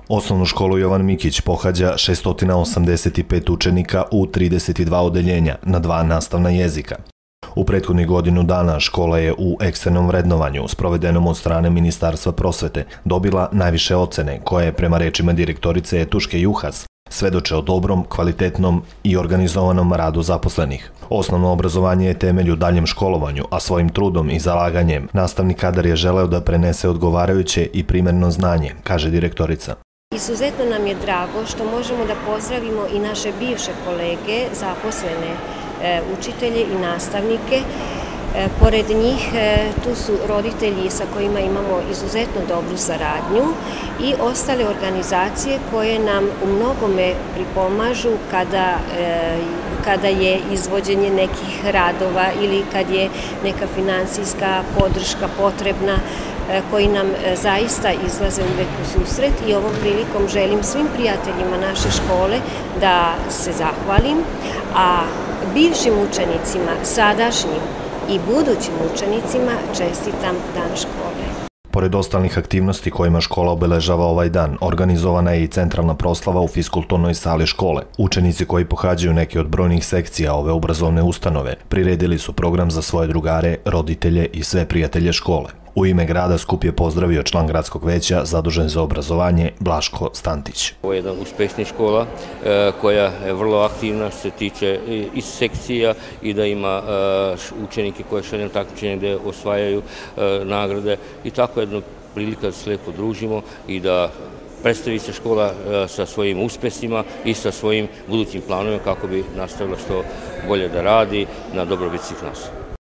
Osnovnu školu Jovan Mikić pohađa 685 učenika u 32 odeljenja na 2 nastavna jezika. U prethodnih godinu dana škola je u eksternom vrednovanju, sprovedenom od strane Ministarstva prosvete, dobila najviše ocene, koje, prema rečima direktorice Tuške Juhas, svedoče o dobrom, kvalitetnom i organizovanom radu zaposlenih. Osnovno obrazovanje je temelj u daljem školovanju, a svojim trudom i zalaganjem nastavni kadar je želeo da prenese odgovarajuće i primerno znanje, kaže direktorica. Izuzetno nam je drago što možemo da pozdravimo i naše bivše kolege, zaposlene učitelje i nastavnike. Pored njih tu su roditelji sa kojima imamo izuzetno dobru saradnju i ostale organizacije koje nam u mnogome pripomažu kada je izvođenje nekih radova ili kad je neka finansijska podrška potrebna, koji nam zaista izlaze uvek u susret i ovom prilikom želim svim prijateljima naše škole da se zahvalim, a bivšim učenicima, sadašnjim i budućim učenicima čestitam Dan škole. Pored ostalih aktivnosti kojima škola obeležava ovaj dan, organizovana je i centralna proslava u fiskulturnoj sali škole. Učenici koji pohađaju neke od brojnih sekcija ove obrazovne ustanove priredili su program za svoje drugare, roditelje i sve prijatelje škole. U ime grada skup je pozdravio član gradskog veća zadužen za obrazovanje Blaško Stantić. Ovo je jedna uspešna škola koja je vrlo aktivna što se tiče iz sekcija i da ima učenike koje šalju na takmičenje gde osvajaju nagrade i tako jedna prilika da se lepo družimo i da predstavi se škola sa svojim uspesima i sa svojim budućim planovima kako bi nastavila što bolje da radi na dobrobit svih nas.